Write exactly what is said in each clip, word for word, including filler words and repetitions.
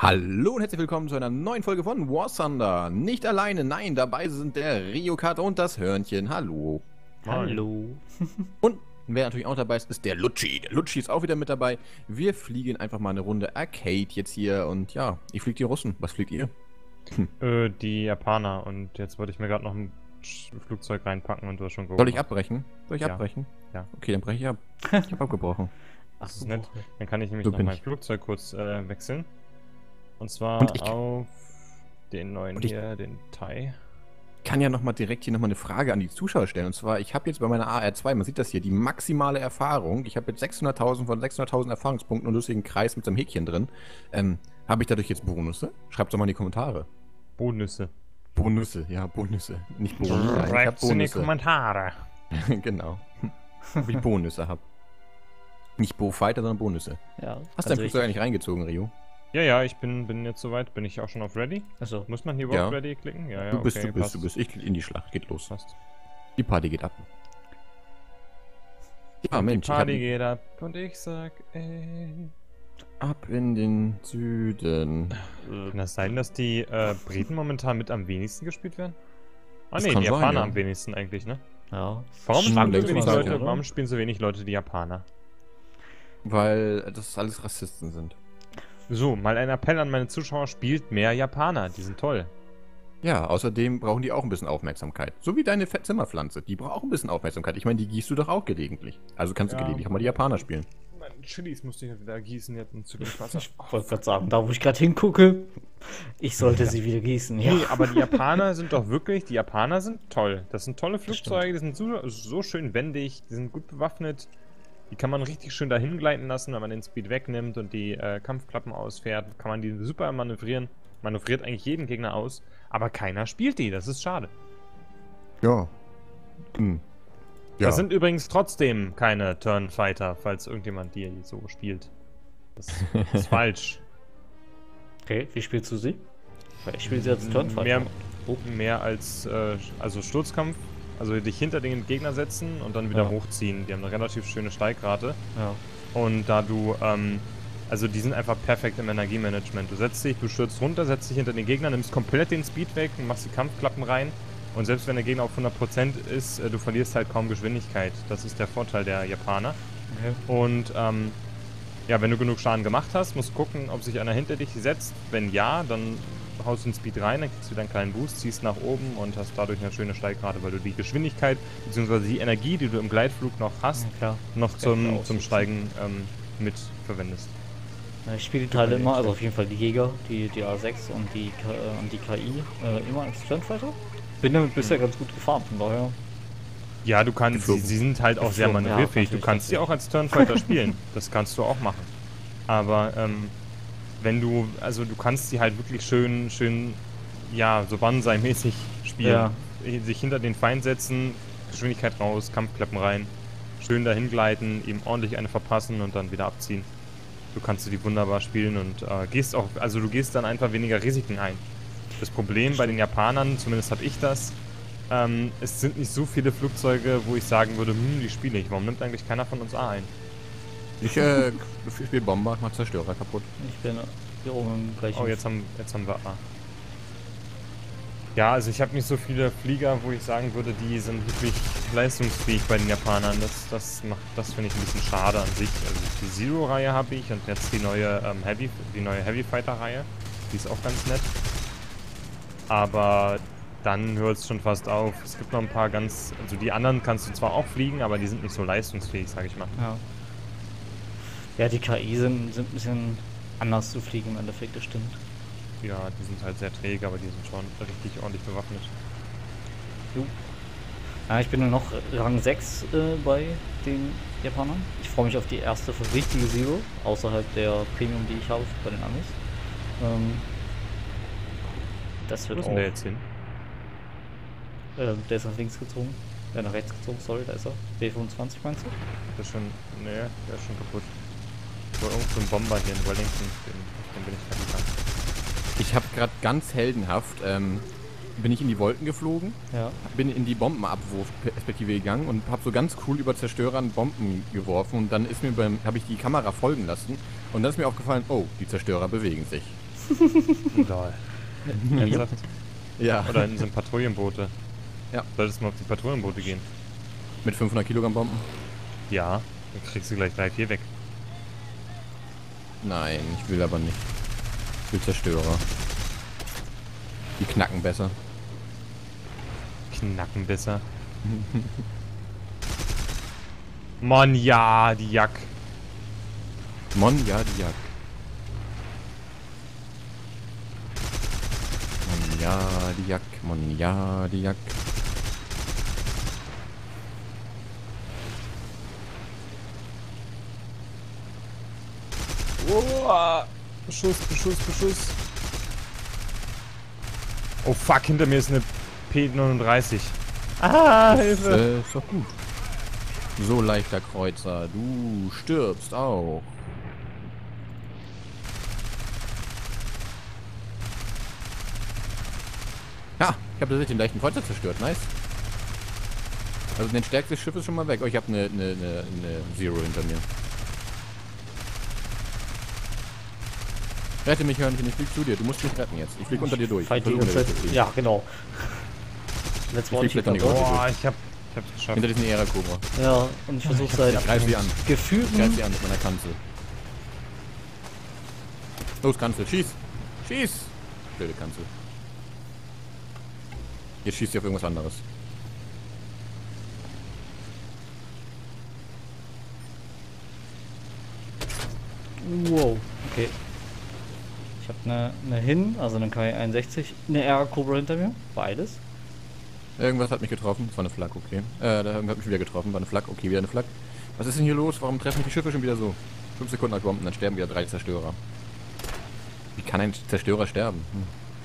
Hallo und herzlich willkommen zu einer neuen Folge von War Thunder. Nicht alleine, nein, dabei sind der Ryokat und das Hörnchen. Hallo. Hallo. Und wer natürlich auch dabei ist, ist der Lutschi. Der Lutschi ist auch wieder mit dabei. Wir fliegen einfach mal eine Runde Arcade jetzt hier und ja, ich fliege die Russen. Was fliegt ihr? Hm. Äh, die Japaner, und jetzt wollte ich mir gerade noch ein Flugzeug reinpacken und du hast schon geholt. Soll ich abbrechen? Soll ich ja. abbrechen? Ja. Okay, dann breche ich ab. Ich habe abgebrochen. Das ist nett. Dann kann ich nämlich so noch mein ich. Flugzeug kurz äh, wechseln. Und zwar und ich, auf den neuen ich, hier, den Thai. Ich kann ja nochmal direkt hier nochmal eine Frage an die Zuschauer stellen. Und zwar, ich habe jetzt bei meiner A R zwei, man sieht das hier, die maximale Erfahrung. Ich habe jetzt sechshunderttausend von sechshunderttausend Erfahrungspunkten und lustigen Kreis mit so einem Häkchen drin. Ähm, habe ich dadurch jetzt Bonusse? Schreibt doch mal in die Kommentare. Bonusse. Bonusse, ja, Bonusse. Nicht Bonusse. Ja, Schreibt in die Kommentare. Genau. Ob ich Bonusse habe. Nicht Bo-Fighter, sondern Bonusse. Ja. Hast du dein Flugzeug eigentlich reingezogen, Rio? Ja, ja, ich bin, bin jetzt soweit. Bin ich auch schon auf Ready? Achso. Muss man hier überhaupt ja. Ready klicken? Ja, ja, du bist, okay, du bist, passt. du bist. Ich in die Schlacht. Geht los. Passt. Die Party geht ab. Ja, und Mensch. Die Party ich geht ab und ich sag, ey. Ab in den Süden. Kann das sein, dass die äh, Briten momentan mit am wenigsten gespielt werden? Ah Das ne, kann die sein, Japaner ja. am wenigsten eigentlich, ne? Ja. Warum Schon spielen, so längst wenig mal Leute, sagen, warum spielen so wenig Leute die Japaner? Weil das alles Rassisten sind. So, mal ein Appell an meine Zuschauer, spielt mehr Japaner, die sind toll. Ja, außerdem brauchen die auch ein bisschen Aufmerksamkeit. So wie deine Fe- Zimmerpflanze. Die braucht auch ein bisschen Aufmerksamkeit. Ich meine, die gießt du doch auch gelegentlich. Also kannst du Ja. gelegentlich auch mal die Japaner spielen. Meine Chilis musste ich ja wieder gießen jetzt in Zukunft Wasser. Ich wollte gerade sagen, da wo ich gerade hingucke, ich sollte Ja. sie wieder gießen. Ja. Nee, aber die Japaner sind doch wirklich, die Japaner sind toll. Das sind tolle Flugzeuge, die sind so, so schön wendig, die sind gut bewaffnet. Die kann man richtig schön dahin gleiten lassen, wenn man den Speed wegnimmt und die äh, Kampfklappen ausfährt. Kann man die super manövrieren. Manövriert eigentlich jeden Gegner aus. Aber keiner spielt die, das ist schade. Ja. Hm. Ja. Das sind übrigens trotzdem keine Turnfighter, falls irgendjemand die so spielt. Das ist falsch. Okay, wie spielst du sie? Weil ich spiele sie als Turnfighter. Mehr, mehr als äh, also Sturzkampf. Also dich hinter den Gegner setzen und dann wieder Ja. hochziehen. Die haben eine relativ schöne Steigrate. Ja. Und da du, ähm, also die sind einfach perfekt im Energiemanagement. Du setzt dich, du stürzt runter, setzt dich hinter den Gegner, nimmst komplett den Speed weg und machst die Kampfklappen rein. Und selbst wenn der Gegner auf hundert Prozent ist, äh, du verlierst halt kaum Geschwindigkeit. Das ist der Vorteil der Japaner. Okay. Und, ähm, ja, wenn du genug Schaden gemacht hast, musst du gucken, ob sich einer hinter dich setzt. Wenn ja, dann haust du den Speed rein, dann kriegst du wieder einen kleinen Boost, ziehst nach oben und hast dadurch eine schöne Steigrate, weil du die Geschwindigkeit bzw. die Energie, die du im Gleitflug noch hast, Ja, klar. noch Das kann ich zum, auch zum so Steigen ähm, mit verwendest. Ja, ich spiele die Teile immer, also auf jeden Fall die Jäger, die, die A sechs und die, K- äh, und die K I, äh, immer als Turnfighter. Bin damit bisher ganz gut gefahren, von daher. Ja, du kannst, sie, Geflogen. sie sind halt auch sehr Geflogen, ja, manövrierfähig. Du natürlich, kannst sie auch als Turnfighter spielen. Das kannst du auch machen. Aber ähm, wenn du, also du kannst sie halt wirklich schön, schön, ja, so Banzai-mäßig spielen. Ja. Sich hinter den Feind setzen, Geschwindigkeit raus, Kampfklappen rein, schön dahin gleiten, ihm ordentlich eine verpassen und dann wieder abziehen. Du kannst die wunderbar spielen und äh, gehst auch, also du gehst dann einfach weniger Risiken ein. Das Problem bei den Japanern, zumindest habe ich das, ähm, es sind nicht so viele Flugzeuge, wo ich sagen würde, hm, die spiele ich. Warum nimmt eigentlich keiner von uns A ein? Ich, äh, ich spiele Bomber, mach Zerstörer kaputt. Ich bin hier oben im gleichen. Oh, jetzt haben, jetzt haben wir A. Ja, also ich habe nicht so viele Flieger, wo ich sagen würde, die sind wirklich leistungsfähig bei den Japanern. Das, das macht, das finde ich ein bisschen schade an sich. Also die Zero-Reihe habe ich und jetzt die neue ähm, Heavy, die neue Heavy Fighter-Reihe. Die ist auch ganz nett. Aber dann hört es schon fast auf. Es gibt noch ein paar ganz, also die anderen kannst du zwar auch fliegen, aber die sind nicht so leistungsfähig, sage ich mal. Ja. Ja, die K I sind, sind ein bisschen anders zu fliegen im Endeffekt, das stimmt. Ja, die sind halt sehr träge, aber die sind schon richtig ordentlich bewaffnet. Jo. Ja, ich bin nur noch Rang sechs äh, bei den Japanern. Ich freue mich auf die erste richtige Zero, außerhalb der Premium, die ich habe bei den Amis. Ähm, das Wo wird ist auch... denn der jetzt hin? Äh, der ist nach links gezogen. Äh, nach rechts gezogen, sorry, da ist er. B fünfundzwanzig meinst du? Der ist schon, nee, der ist schon kaputt. So, irgend so ein Bomber hier in Wellington, den, den bin ich gerade gegangen. Ich habe gerade ganz heldenhaft, ähm, bin ich in die Wolken geflogen, Ja. bin in die Bombenabwurfperspektive gegangen und habe so ganz cool über Zerstörern Bomben geworfen und dann ist mir beim, habe ich die Kamera folgen lassen und dann ist mir aufgefallen, oh, die Zerstörer bewegen sich. Lol. Ernsthaft? Ja. Oder hinten sind Patrouillenboote. Ja. Solltest du mal auf die Patrouillenboote gehen? Mit fünfhundert Kilogramm Bomben? Ja. Dann kriegst du gleich drei, vier weg. Nein, ich will aber nicht. Ich will Zerstörer. Die knacken besser. Knacken besser. Mann, ja, die Jack. Mon, ja, die Jack. Mon, ja, die Jack. Mon, ja, die Jack. Oh, Beschuss, Beschuss, Beschuss. Oh fuck, hinter mir ist eine P neununddreißig. Ah, Hilfe. Äh, ist doch gut. So leichter Kreuzer. Du stirbst auch. Ja, ich habe tatsächlich den leichten Kreuzer zerstört. Nice. Also den stärkstes Schiff ist schon mal weg. Oh, ich habe eine ne, ne, ne Zero hinter mir. Rette mich, Hörnchen, ich flieg zu dir. Du musst mich retten jetzt. Ich flieg unter dir durch. Fight die Ich ganze versuche, Zeit. unter dir Ja, genau. Letztes Mal Ich flieg nicht vielleicht noch geklappt. nicht Boah, ich hab, ich hab's geschafft. Hinter diesen Ära-Cobra. Ja, und ich versuche seit Ich greif sie an. Ich greif gefühlten sie an mit meiner Kanzel. Los, Kanzel, schieß! Schieß! Blöde Kanzel. Jetzt schießt sie auf irgendwas anderes. Wow, okay. Ich habe eine ne Hin, also eine K einundsechzig, eine R Cobra hinter mir. Beides. Irgendwas hat mich getroffen. Das war eine Flak, okay. Äh, da hat mich wieder getroffen. War eine Flak, okay, wieder eine Flak. Was ist denn hier los? Warum treffen mich die Schiffe schon wieder so? Fünf Sekunden als Bomben, dann sterben wieder drei Zerstörer. Wie kann ein Zerstörer sterben? Hm.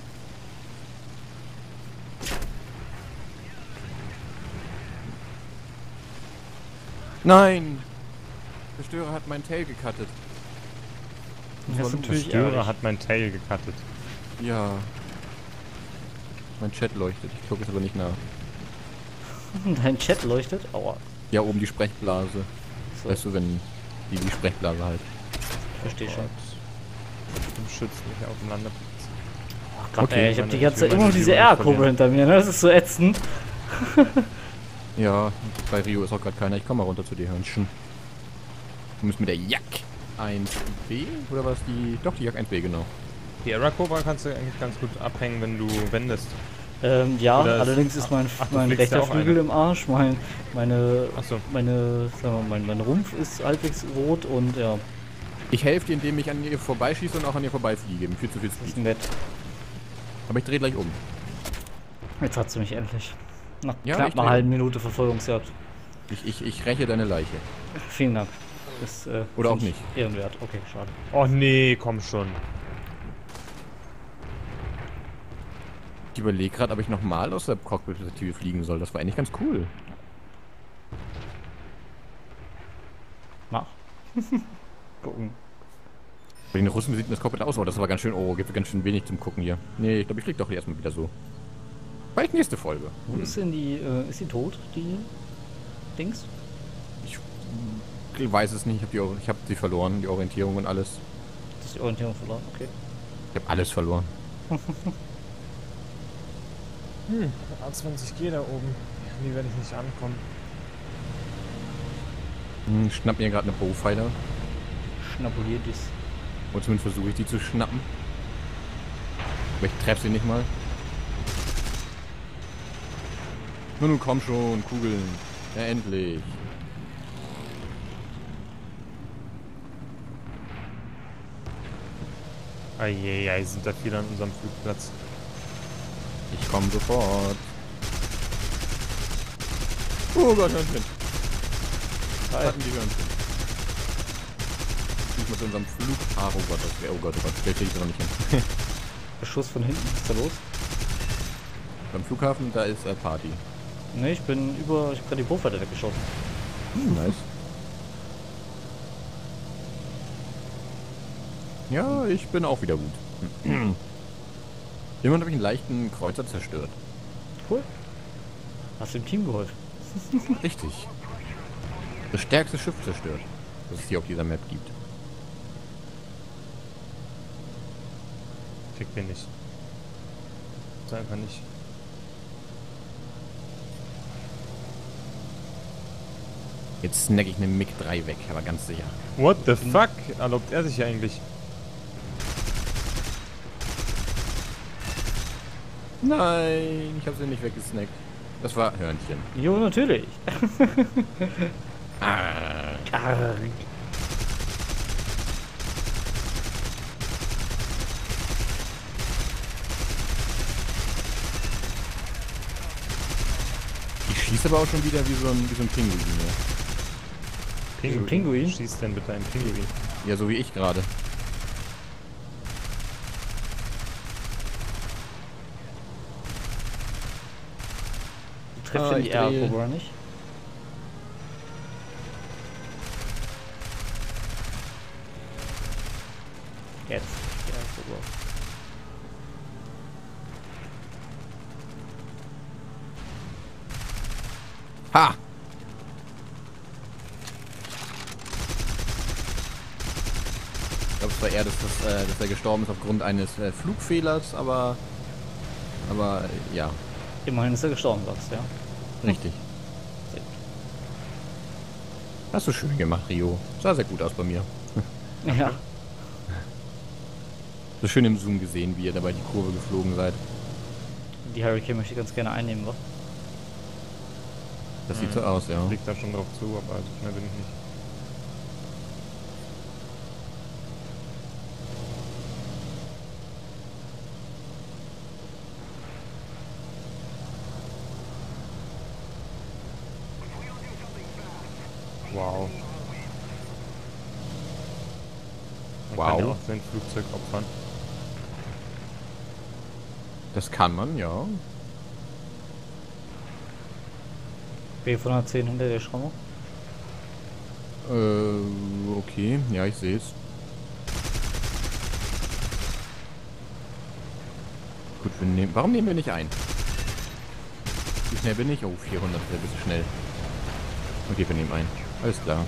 Nein! Der Zerstörer hat mein Tail gecuttet. Das ist Der natürlich Störer ärgerlich. hat mein Tail gecuttet. Ja. Mein Chat leuchtet. Ich gucke es aber nicht nach. Dein Chat leuchtet. Aua. Ja, oben die Sprechblase. So, Weißt du, wenn die die Sprechblase halt. verstehe schon. Du schützt mich auf dem Landeplatz. Ach Gott, Okay, ey, ich habe meine- die ganze Zeit ich will immer noch meine diese Zero nicht R Cobra verlieren. hinter mir, ne? Das ist so ätzend. Ja, bei Rio ist auch gerade keiner. Ich komme mal runter zu dir, Hörnchen. Du musst mit der Jack eins B oder was die? Doch, die Jack eins B, genau. Die Era Cobra kannst du eigentlich ganz gut abhängen, wenn du wendest. Ähm, ja, Oder ist- allerdings ist ach- mein, ach, du mein fliegst ja rechter auch Flügel eine. im Arsch, mein, meine, Achso. meine, sagen wir mal, mein, mein Rumpf ist halbwegs rot und ja, Ich helfe dir, indem ich an ihr vorbeischieße und auch an ihr vorbeifliege. Mit viel zu viel das ist Speed. nett. Aber ich drehe gleich um. Jetzt hat sie mich endlich. Nach Ja, knapp ich einer dreh. halben Minute Verfolgungsjagd. Ich, ich, ich räche deine Leiche. Vielen Dank. Das, äh, Oder auch find ich nicht. Ehrenwert. Okay, schade. Oh nee, komm schon. Ich überlege gerade, ob ich nochmal aus der Cockpit-Perspektive fliegen soll. Das war eigentlich ganz cool. Mach. Gucken. Bei den Russen, wie sieht denn das Cockpit aus? Oh, das war ganz schön, oh, gibt ganz schön wenig zum Gucken hier. Nee, ich glaube, ich fliege doch erstmal wieder so. Vielleicht nächste Folge. Wo ist denn die, äh, ist die tot, die Dings? Ich weiß es nicht, ich habe die, Or- ich hab sie verloren, die Orientierung und alles. Das ist die Orientierung verloren, okay. Ich habe alles verloren. Hm, A zwanzig G da oben. Wie werde ich nicht ankommen? Hm, schnapp mir gerade eine Bowfighter. Schnabuliert dies. Oder zumindest versuche ich die zu schnappen. Aber ich treffe sie nicht mal. Nun, nun komm schon, Kugeln. Ja, endlich. Eieiei, sind da viele an unserem Flugplatz. Ich komme sofort. Oh Gott, Hörnchen. Was hatten die Hörnchen? Ich muss zu unserem Flug. Ah, oh Gott, das wäre. Oh Gott, oh Gott, der krieg ich doch nicht hin. Beschuss von hinten, was ist da los? Beim Flughafen, da ist äh, Party. Ne, ich bin über, ich hab gerade die Bowfighter weggeschossen. Hm, nice. Ja, ich bin auch wieder gut. Immerhin habe ich einen leichten Kreuzer zerstört. Cool. Hast du dem Team geholfen? Richtig. Das stärkste Schiff zerstört, das es hier auf dieser Map gibt. krieg den nicht. Das ist einfach nicht. Jetzt snack ich eine MiG drei weg, aber ganz sicher. What the fuck? Erlaubt er sich ja eigentlich? Nein, ich habe sie nicht weggesnackt. Das war Hörnchen. Jo, natürlich. Ah. Arg. Ich schieße aber auch schon wieder wie so ein, wie so ein Pinguin. Ja. Pinguin? Pinguin? Schießt denn bitte einen Pinguin? Ja, so wie ich gerade. Du treffst Ah, ja ich die Air drehe. Cobra nicht. Jetzt. Die Air Cobra. Ha! Ich glaube, es war eher, dass, das, äh, dass er gestorben ist aufgrund eines äh, Flugfehlers, aber. Aber äh, ja, Immerhin ist er gestorben, sagst du, ja. richtig. Sehr gut. Hast du schön gemacht, Rio. Sah sehr gut aus bei mir. Ja. So schön im Zoom gesehen, wie ihr dabei die Kurve geflogen seid. Die Hurricane möchte ich ganz gerne einnehmen, wa? Das sieht so aus, ja. Fliegt da schon drauf zu, aber so schnell bin ich nicht. Wow. Man kann ja Wow. auch sein Flugzeug opfern. Das kann man, ja. B hundertzehn hinter der Schramme. Äh, okay. Ja, ich sehe es. Gut, wir nehmen. Warum nehmen wir nicht ein? Wie schnell bin ich? Oh, vierhundert, ein bisschen schnell. Okay, wir nehmen ein. Alles klar.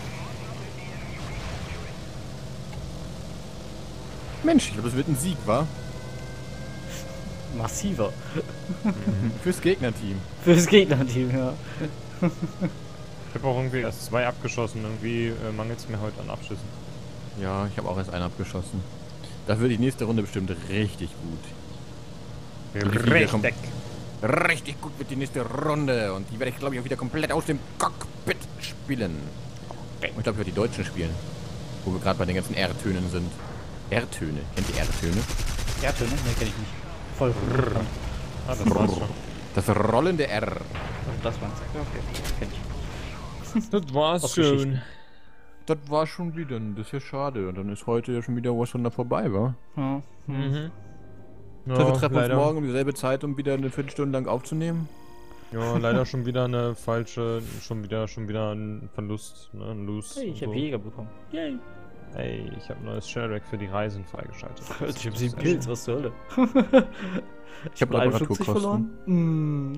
Mensch, ich glaube, das wird ein Sieg, wa? Massiver. Fürs Gegnerteam. Fürs Gegnerteam, ja. Ich habe auch irgendwie erst zwei abgeschossen. Irgendwie äh, mangelt es mir heute an Abschüssen. Ja, ich habe auch erst einen abgeschossen. Da wird die nächste Runde bestimmt richtig gut. Richtig. Richtig gut wird die nächste Runde. Und die werde ich, glaube ich, auch wieder komplett aus dem Cockpit spielen. Und ich glaube, ich werde die Deutschen spielen. Wo wir gerade bei den ganzen R-Tönen sind. R-Töne. Kennt ihr R-Töne? Erdtöne? Ne, kenn ich nicht. Voll. Ah, das war's schon. Das rollende R. Also das meinst du? Ja, okay. Kenn ich. Das war's Aus Geschichten. schon. Das war schon wieder. Das ist ja schade. Und dann ist heute ja schon wieder was schon da vorbei, wa? Ja. Hm. Mhm. Also wir Ja, treffen leider, uns morgen um dieselbe Zeit, um wieder eine Viertelstunde lang aufzunehmen. ja, leider schon wieder eine falsche, schon wieder, schon wieder ein Verlust, ne, ein Lose. Hey, ich und habe so. Jäger bekommen. Yay. Ey, ich habe ein neues Shellrack für die Reisen freigeschaltet. Ich hab Das sieben ist Kills, echt- was zur Hölle. Ich habe einundfünfzig verloren. Mm.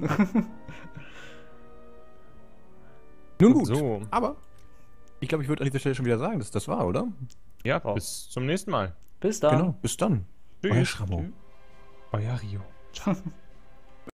Nun gut. So, Aber ich glaube, ich würde an dieser Stelle schon wieder sagen, dass das war, oder? ja, Wow. bis zum nächsten Mal. Bis dann. Genau. Bis dann. Euer Tschüss. Schramo. Euer Rio. Ciao.